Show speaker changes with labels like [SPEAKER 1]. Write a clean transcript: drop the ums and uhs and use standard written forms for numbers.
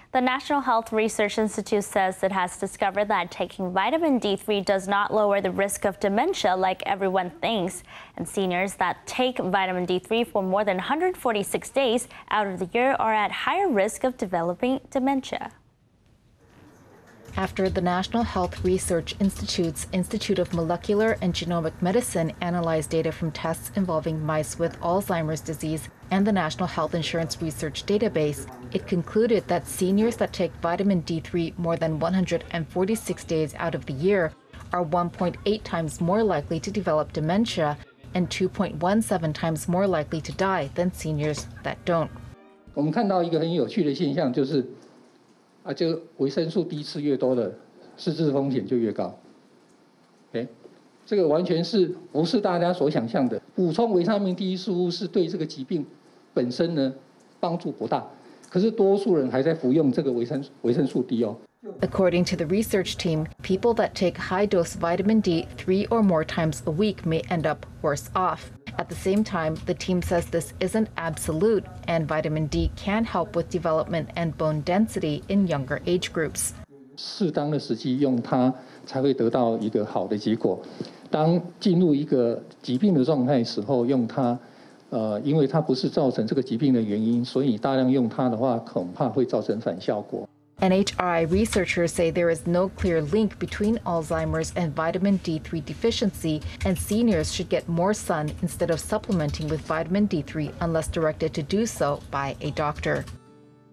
[SPEAKER 1] The National Health Research Institute says it has discovered that taking vitamin D3 does not lower the risk of dementia like everyone thinks. And seniors that take vitamin D3 for more than 146 days out of the year are at higher risk of developing dementia.
[SPEAKER 2] After the National Health Research Institute's Institute of Molecular and Genomic Medicine analyzed data from tests involving mice with Alzheimer's disease and the National Health Insurance Research Database, it concluded that seniors that take vitamin D3 more than 146 days out of the year are 1.8 times more likely to develop dementia and 2.17 times more likely to die than seniors that don't.
[SPEAKER 3] 我们看到一个很有趣的现象，就是就维生素 D 吃越多的，失智风险就越高。这个完全不是大家所想象的。补充维他命 D 似乎是对这个疾病本身呢帮助不大，可是多数人还在服用这个维生素 D 哦。
[SPEAKER 2] According to the research team, people that take high-dose vitamin D 3 or more times a week may end up worse off. At the same time, the team says this isn't absolute, and vitamin D can help with development and bone density in younger age groups.
[SPEAKER 3] 适当的时机用它，才会得到一个好的结果。当进入一个疾病的状态时候，用它，因为它不是造成这个疾病的原因，所以大量用它的话，恐怕会造成反效果。
[SPEAKER 2] NHI researchers say there is no clear link between Alzheimer's and vitamin D3 deficiency, and seniors should get more sun instead of supplementing with vitamin D3 unless directed to do so by a doctor.